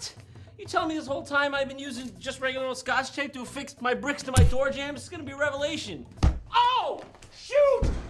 What? You telling me this whole time I've been using just regular old Scotch tape to affix my bricks to my door jambs? It's gonna be a revelation. Oh! Shoot!